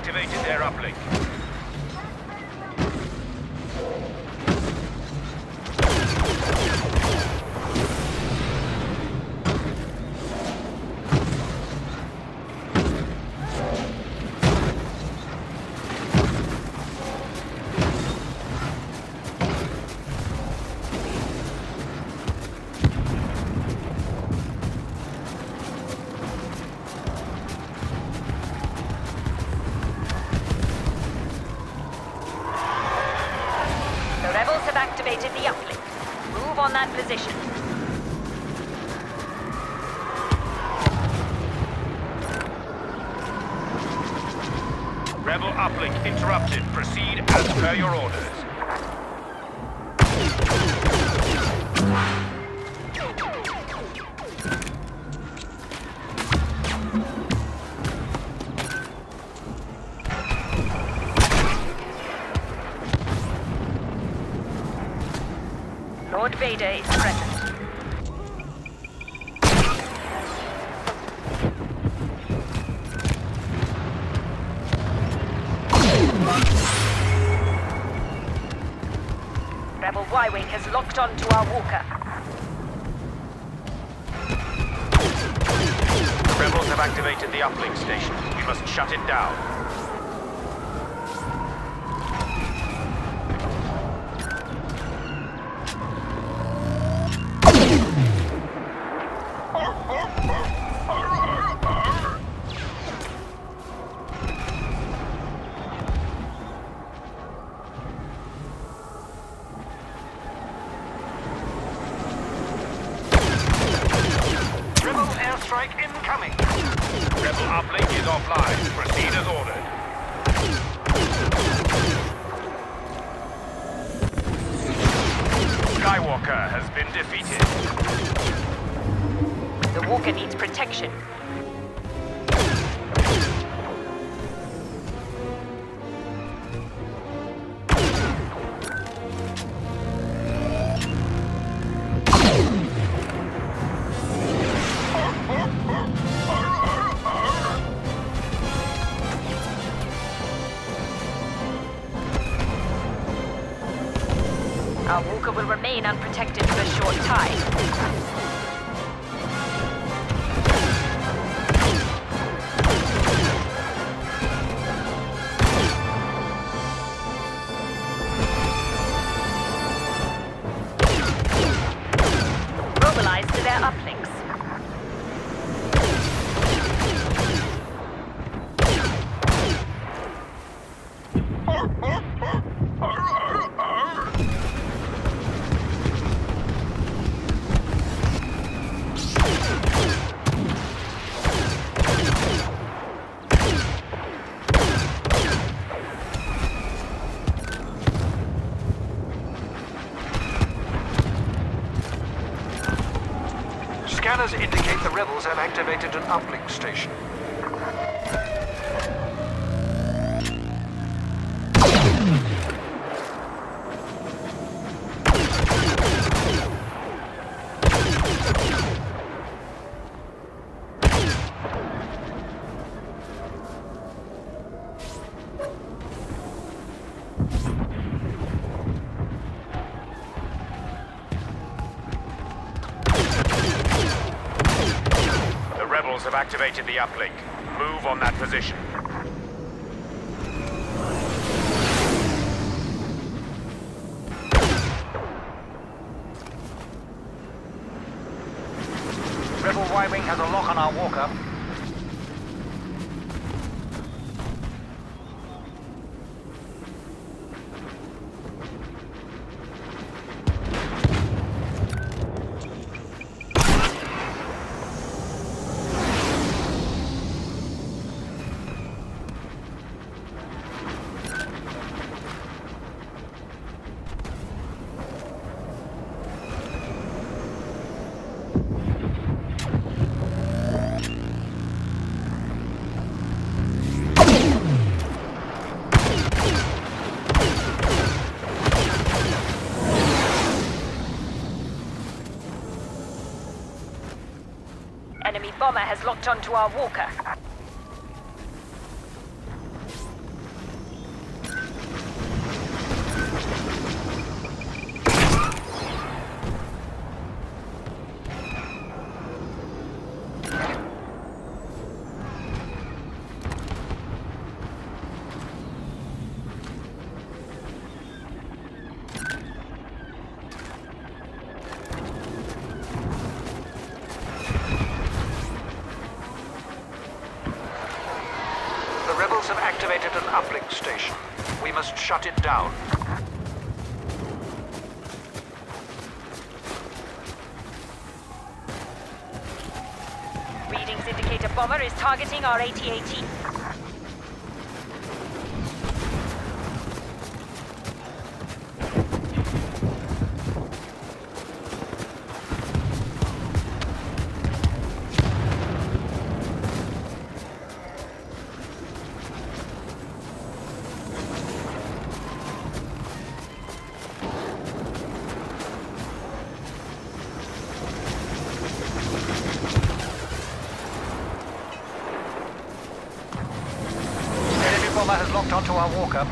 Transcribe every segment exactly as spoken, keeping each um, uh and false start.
activated their uplink. Activated the uplink. Move on that position. Rebel uplink interrupted. Proceed as per your orders. Lord Vader is present. Rebel Y-Wing has locked onto our walker. The rebels have activated the uplink station. We must shut it down. Airstrike incoming! Rebel uplink is offline. Proceed as ordered. Skywalker has been defeated. The walker needs protection. Our walker will remain unprotected for a short time. Mobilize to their uplinks. Scanners indicate the rebels have activated an uplink station. Have activated the uplink. Move on that position. Rebel Y-Wing has a lock on our walker. Enemy bomber has locked onto our walker. must shut it down. Readings indicate a bomber is targeting our A T A T. Bomber has locked onto our walker.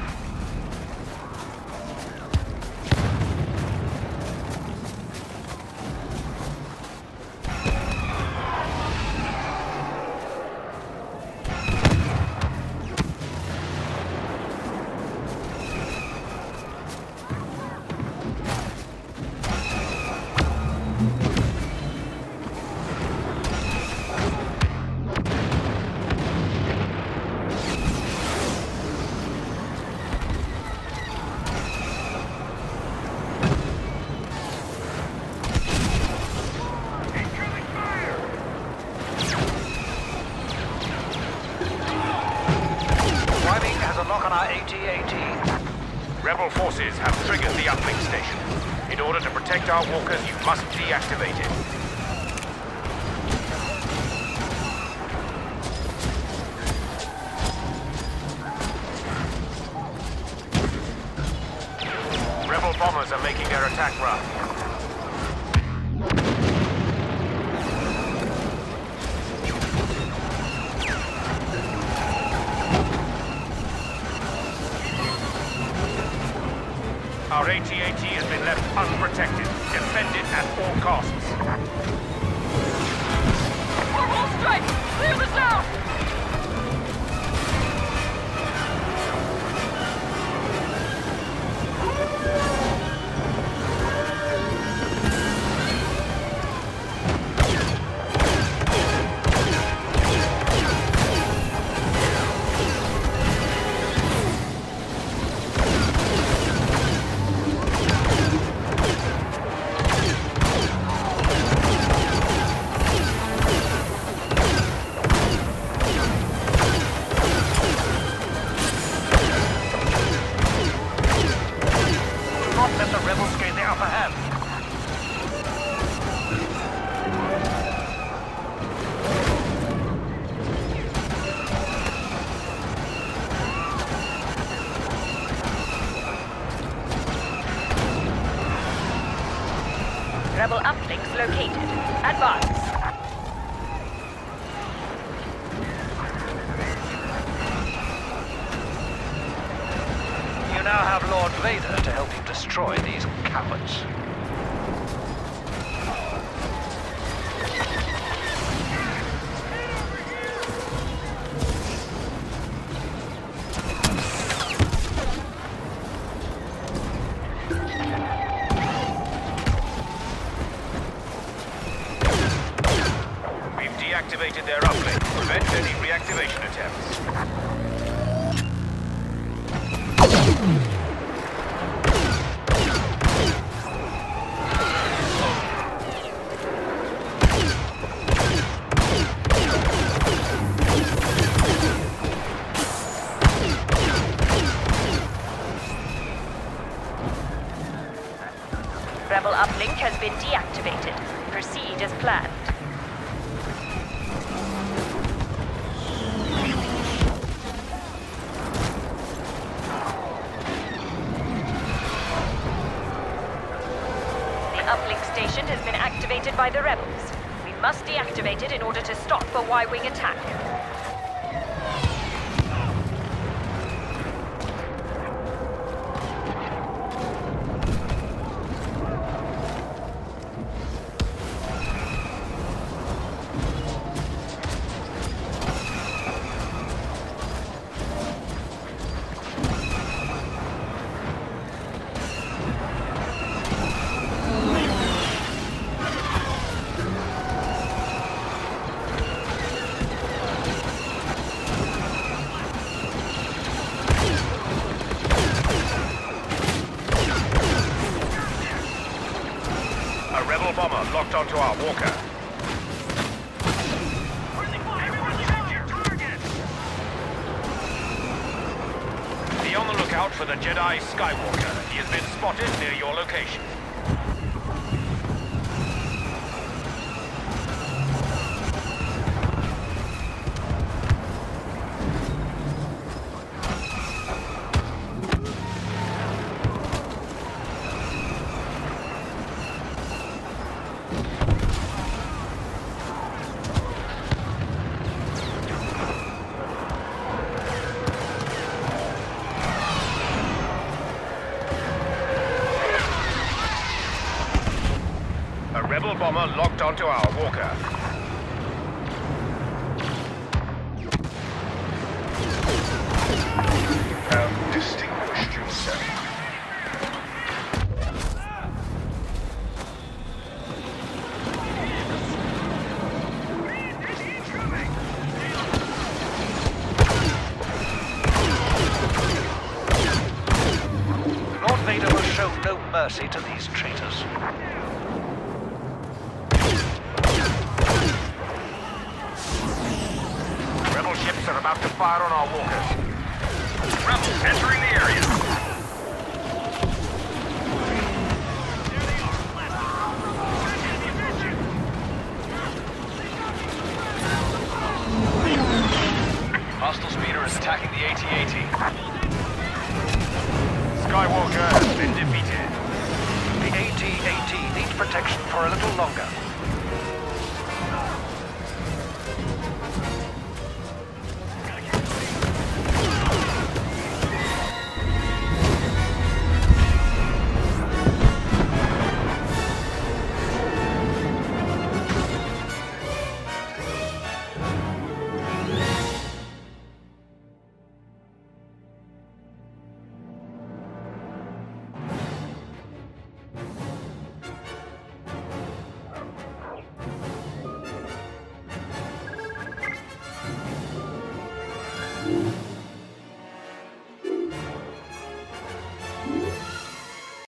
Lock on our A T A T. Rebel forces have triggered the uplink station. In order to protect our walkers, you must deactivate it. Rebel bombers are making their attack run. Our A T A T has been left unprotected. Defend it at all costs. For all strikes! Clear the zone! Let the rebels gain the upper hand. Rebel uplinks located. Advance. You now have Lord Vader to help you destroy these cowards. We've deactivated their uplink. Prevent any reactivation attempts. Rebel uplink has been deactivated. Proceed as planned. The uplink station has been activated by the rebels. We must deactivate it in order to stop a Y-wing attack. rebel bomber locked onto our walker. Be on the lookout for the Jedi Skywalker. He has been spotted near your location. A rebel bomber locked onto our walker. Have distinguished yourself. Lord Vader will show no mercy to these traitors. Rebel ships are about to fire on our walkers. Rebels entering the area. Hostile speeder is attacking the A T A T. Skywalker has been defeated. The A T A T needs protection for a little longer.